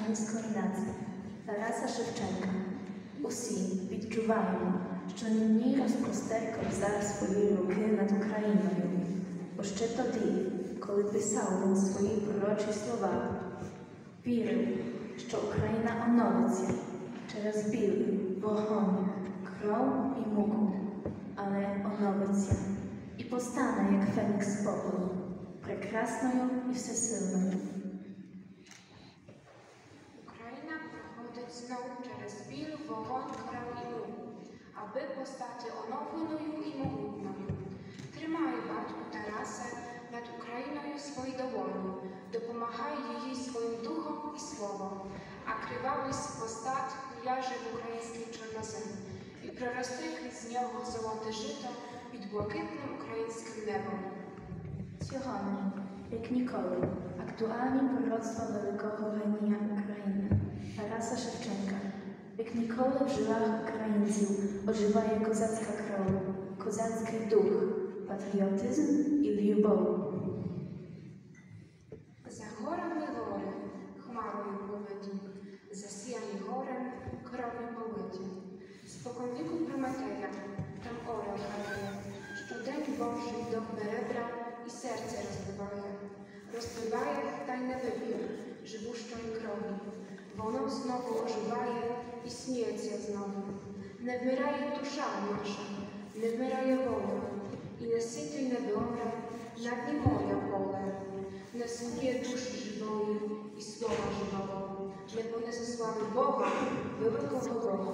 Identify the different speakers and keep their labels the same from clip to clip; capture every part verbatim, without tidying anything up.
Speaker 1: української нації Тараса Шевченка. Усі відчуваємо, що нині розпростеркав зараз свої руки над Україною, бо ще тоді, коли писав він свої пророчі слова, вірив, що Україна оновиться через біль, вогонь, кров і муку, але оновиться і постане, як фенікс з попелу, прекрасною і всесильною.
Speaker 2: Україна проходить знову через біль, вогонь, кров і муку, аби постати оновленою і могутною. Тримай, батьку Тарасе, над Україною свої долоні, допомагай її своїм духом і словом, а кривавий постат ляже в український чорнозем і проросте крізь нього золоте жито під блакитним українським небом.
Speaker 1: Сьогодні, як ніколи, актуальні пророцтва великого генія України Тараса Шевченка. Як ніколи в жилах українців оживає козацька кров, козацький дух, патріотизм і любов.
Speaker 2: За горами гори, хмарою повиті, засіяні горем, кров'ю политі. Споконвіку Прометея, там орел грає, щодень Божий до ребра і серце розбиває. Розбиває, та й не вип'є живущої крові. Воно знову оживає і сміється знову. Не вмирає душа наша, не вмирає воля, і не ситий недобре, над ним моя поле. Не суміє душі живої і слова живого, не понесе слави Бога, великого Бога.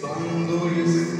Speaker 3: Сонду єсть